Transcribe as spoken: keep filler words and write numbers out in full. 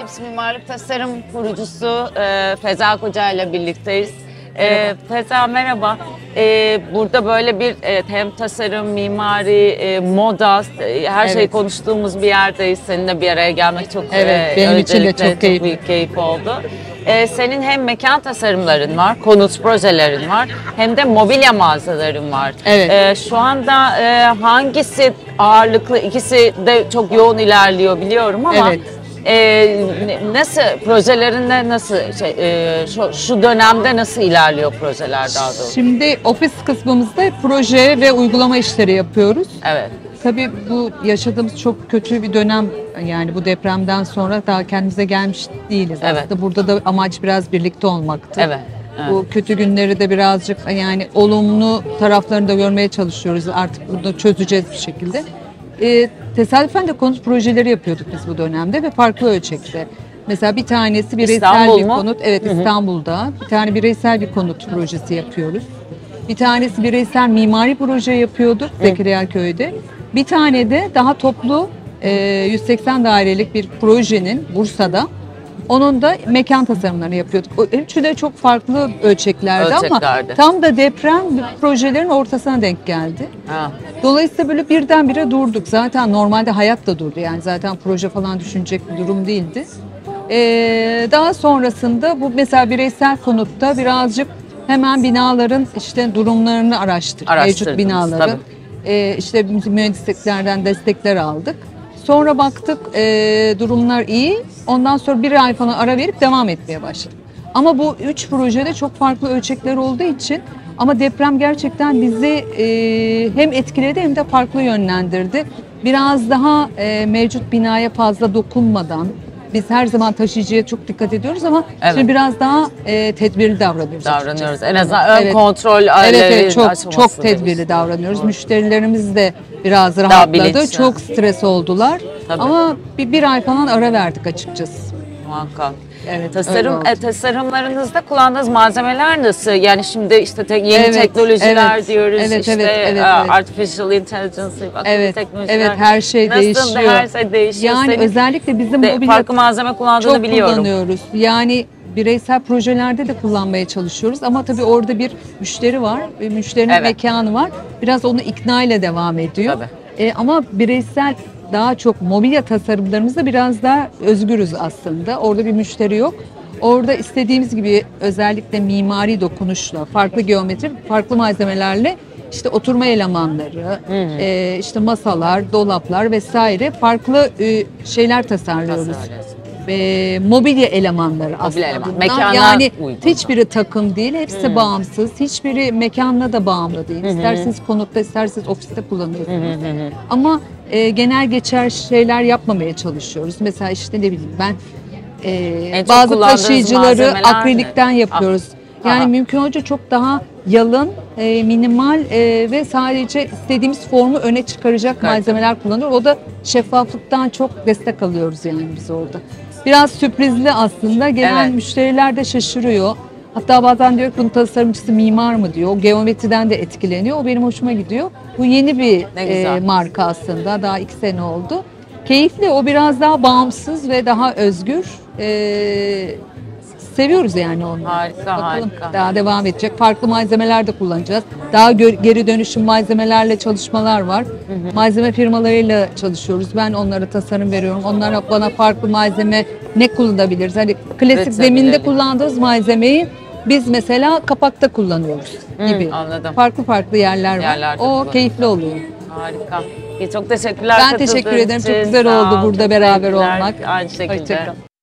Labs Mimarlık Tasarım kurucusu e, Feza Koca ile birlikteyiz. E, Feza merhaba. E, burada böyle bir e, hem tasarım, mimari, e, moda, e, her evet. şeyi konuştuğumuz bir yerdeyiz. Seninle bir araya gelmek çok evet, e, benim için de çok, çok keyif. büyük keyif oldu. E, senin hem mekan tasarımların var, konut projelerin var, hem de mobilya mağazaların var. Evet. E, şu anda e, hangisi ağırlıklı? İkisi de çok yoğun ilerliyor biliyorum ama. Evet. Ee, nasıl projelerinde nasıl şey, e, şu, şu dönemde nasıl ilerliyor projeler daha doğrusu? Şimdi ofis kısmımızda proje ve uygulama işleri yapıyoruz. Evet. Tabii bu yaşadığımız çok kötü bir dönem, yani bu depremden sonra daha kendimize gelmiş değiliz. Evet. Aslında burada da amaç biraz birlikte olmaktı. Evet. Evet. Bu kötü günleri de birazcık yani olumlu taraflarını da görmeye çalışıyoruz. Artık bunu çözeceğiz bir şekilde. E, tesadüfen de konut projeleri yapıyorduk biz bu dönemde ve farklı ölçekte. Mesela bir tanesi bireysel İstanbul bir mu? konut. Evet, Hı-hı. İstanbul'da. Bir tane bireysel bir konut projesi yapıyoruz. Bir tanesi bireysel mimari proje yapıyorduk Zekeriyaköy'de. Bir tane de daha toplu e, yüz seksen dairelik bir projenin Bursa'da. Onun da mekan tasarımlarını yapıyorduk. Üçü de çok farklı ölçeklerde, ölçeklerde. ama tam da deprem projelerin ortasına denk geldi. Ha. Dolayısıyla böyle birdenbire durduk. Zaten normalde hayat da durdu. Yani zaten proje falan düşünecek bir durum değildi. Ee, daha sonrasında bu mesela bireysel konutta birazcık hemen binaların işte durumlarını araştırdık. Mevcut binaların. Ee, işte mühendisliklerden destekler aldık. Sonra baktık e, durumlar iyi. Ondan sonra bir ay falan ara verip devam etmeye başladık. Ama bu üç projede çok farklı ölçekler olduğu için ama deprem gerçekten bizi e, hem etkiledi hem de farklı yönlendirdi. Biraz daha e, mevcut binaya fazla dokunmadan, biz her zaman taşıyıcıya çok dikkat ediyoruz ama evet. şimdi biraz daha e, tedbirli davranıyoruz. Davranıyoruz. Açıkçası. En azından ön evet. kontrol. Evet, evet çok çok tedbirli davranıyoruz. Doğru. Müşterilerimiz de biraz rahatladı. Çok stres oldular. Tabii. Ama bir, bir ay falan ara verdik açıkçası. Muhakkak. Evet, tasarım e, tasarımlarınızda kullandığınız malzemeler nasıl? Yani şimdi işte te, yeni evet, teknolojiler evet, diyoruz. Evet, işte evet, evet, evet. artificial intelligence, evet, teknolojiler. Evet, her şey nasıl değişiyor. Her şey değişiyor. Yani Senin özellikle bizim de, mobilya farklı malzeme kullandığını çok biliyorum. kullanıyoruz. Yani bireysel projelerde de kullanmaya çalışıyoruz ama tabii orada bir müşteri var, bir müşterinin evet. mekanı var. Biraz onu ikna ile devam ediyor. Tabii. E, ama bireysel daha çok mobilya tasarımlarımızda biraz daha özgürüz aslında. Orada bir müşteri yok. Orada istediğimiz gibi özellikle mimari dokunuşla, farklı geometri, farklı malzemelerle işte oturma elemanları, e, işte masalar, dolaplar vesaire farklı e, şeyler tasarlıyoruz. E, mobilya elemanları aslında. Eleman. Yani uygun. Hiçbiri takım değil, hepsi hmm. bağımsız. Hiçbiri mekanla da bağımlı değil. İsterseniz konutta, isterseniz ofiste kullanıyorsunuz. Ama e, genel geçer şeyler yapmamaya çalışıyoruz. Mesela işte ne bileyim ben e, bazı taşıyıcıları akrilikten mi? yapıyoruz. Ah. Yani Aha. mümkün olunca çok daha yalın, e, minimal e, ve sadece istediğimiz formu öne çıkaracak evet. malzemeler kullanıyoruz. O da şeffaflıktan çok destek alıyoruz yani biz orada. Biraz sürprizli aslında. Gelen evet. müşteriler de şaşırıyor. Hatta bazen diyor ki bunun tasarımcısı mimar mı diyor. O geometriden de etkileniyor. O benim hoşuma gidiyor. Bu yeni bir e, marka aslında. Daha iki sene oldu. Keyifli. O biraz daha bağımsız ve daha özgür. E, seviyoruz yani onu. Harika, Bakalım harika. Daha devam edecek. Farklı malzemeler de kullanacağız. Daha geri dönüşüm malzemelerle çalışmalar var. Hı hı. Malzeme firmalarıyla çalışıyoruz. Ben onlara tasarım veriyorum. Onlar bana farklı malzeme ne kullanabiliriz? Hani klasik evet, zeminde kullandığımız malzemeyi biz mesela kapakta kullanıyoruz gibi. Hı, anladım. Farklı farklı yerler var. Yerlerde o kullanım. Keyifli oluyor. Harika. Çok teşekkürler. Ben teşekkür ederim. Çok güzel oldu burada beraber olmak. Aynı şekilde. Hoşçakalın.